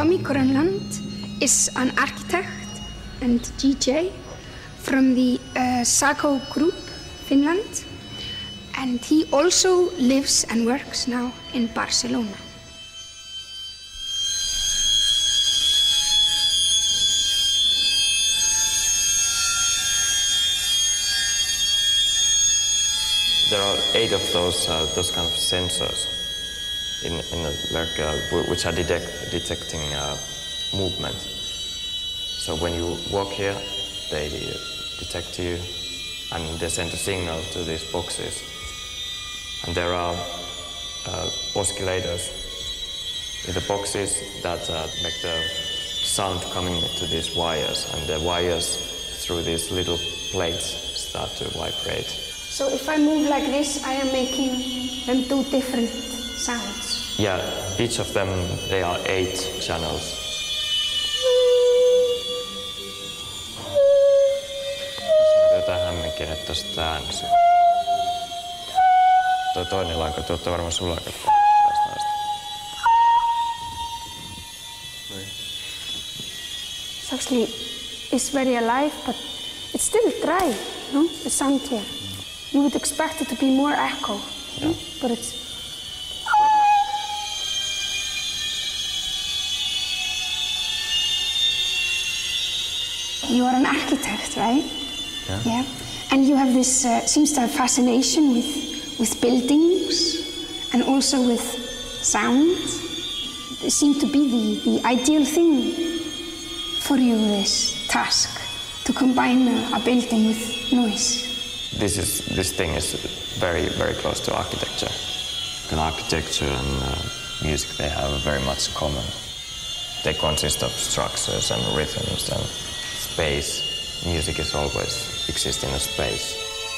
Tommy Grönland is an architect and DJ from the Sako group, Finland. And he also lives and works now in Barcelona. There are 8 of those kind of sensors in the work which are detecting movement. So when you walk here, they detect you and they send a signal to these boxes. And there are oscillators in the boxes that make the sound coming to these wires, and the wires through these little plates start to vibrate. So if I move like this, I am making them do different sounds? Yeah, each of them, they are 8 channels. Jotain hämmenkiinnet tosta äänessä. Tuo toinen lanka, tuotte varmaan sulakat tästä näistä. It's actually, it's very alive, but it's still dry, no? The sound here. You would expect it to be more echo, yeah. No? But it's... You are an architect, right? Yeah. Yeah. And you have this, seems to have fascination with buildings and also with sound. It seemed to be the ideal thing for you, this task, to combine a building with noise. This thing is very, very close to architecture. And architecture and music, they have very much common. They consist of structures and rhythms and space. Music is always exists in a space.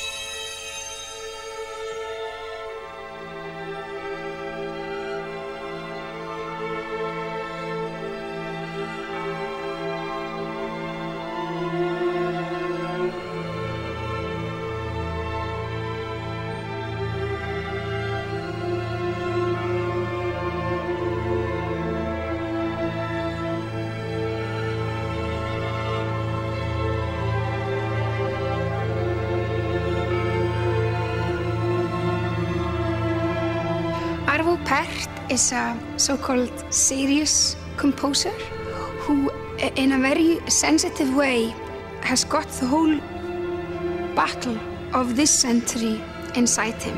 Arvo Pärt is a so-called serious composer who, in a very sensitive way, has got the whole battle of this century inside him.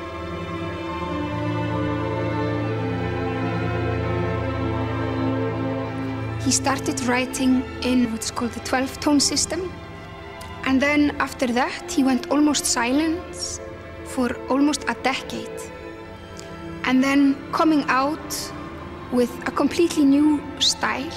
He started writing in what's called the 12-tone system, and then after that he went almost silent for almost a decade. And then coming out with a completely new style.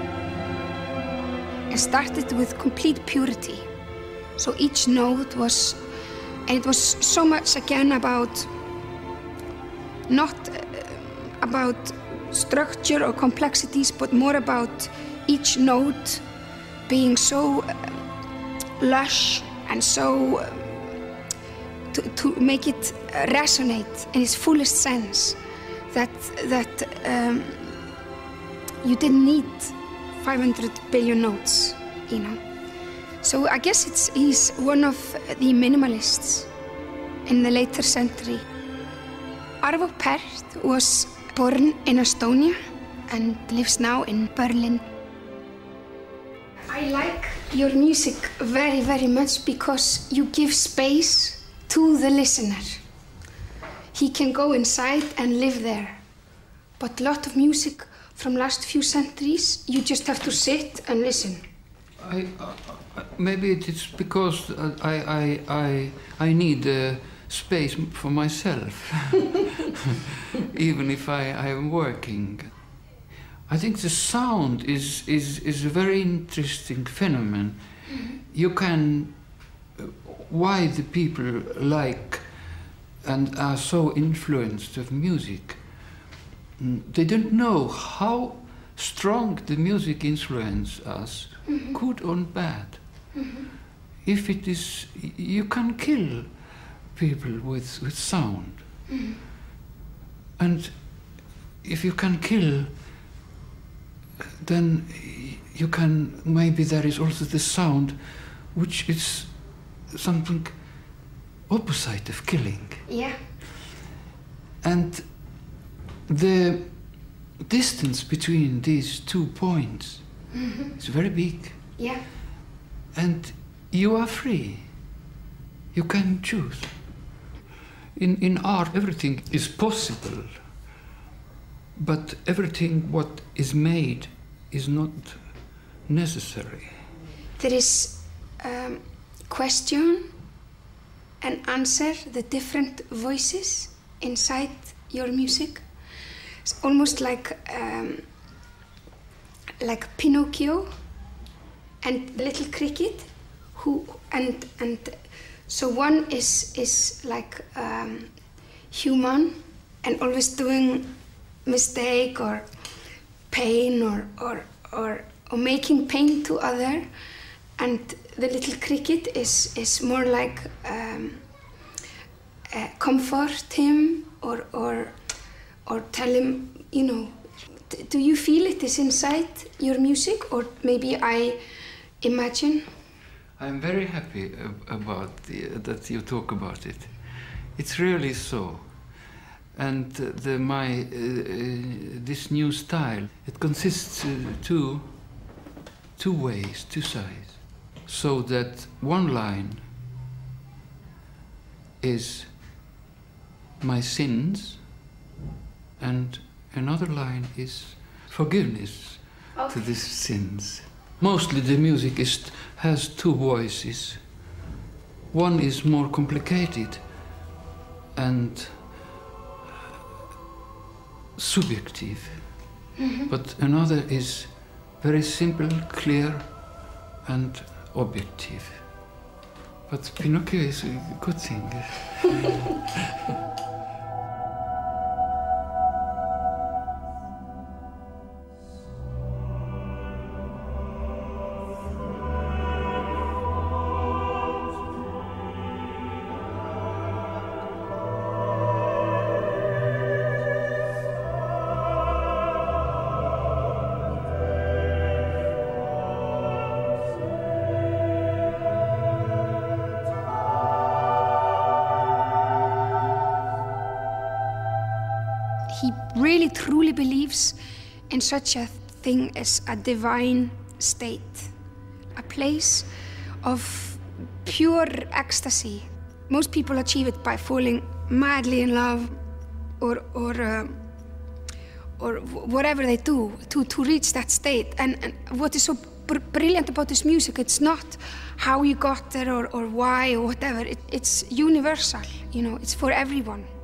It started with complete purity. So each note was, and it was so much again about, not about structure or complexities, but more about each note being so lush and so to make it resonate in its fullest sense, that you didn't need 500 billion notes, you know. So I guess he's one of the minimalists in the later century. Arvo Pärt was born in Estonia and lives now in Berlin. I like your music very, very much because you give space to the listener. He can go inside and live there. But a lot of music from last few centuries, you just have to sit and listen. Maybe it's because I need space for myself, even if I am working. I think the sound is a very interesting phenomenon. You can, why the people like and are so influenced of music, they don't know how strong the music influences us, good or bad. If it is, you can kill people with sound. And if you can kill then you can, maybe there is also the sound which is something opposite of killing. Yeah. And the distance between these 2 points is very big. Yeah. And you are free. You can choose. In art, everything is possible, but everything what is made is not necessary. There is question and answer, the different voices inside your music. It's almost like Pinocchio and the little cricket, and so one is like human and always doing mistake or pain or making pain to other, and the little cricket is more like comfort him or tell him, you know. Do you feel it is inside your music, or maybe I imagine? I'm very happy about that you talk about it. It's really so. And this new style, it consists two ways, two sides. So that one line is my sins, and another line is forgiveness to these sins. Mostly the music has two voices. One is more complicated and subjective, but another is very simple, clear and objective. But Pinocchio is a good thing. He really truly believes in such a thing as a divine state, a place of pure ecstasy. Most people achieve it by falling madly in love or whatever they do to reach that state. And what is so brilliant about this music, it's not how you got there or why or whatever. It's universal, you know, it's for everyone.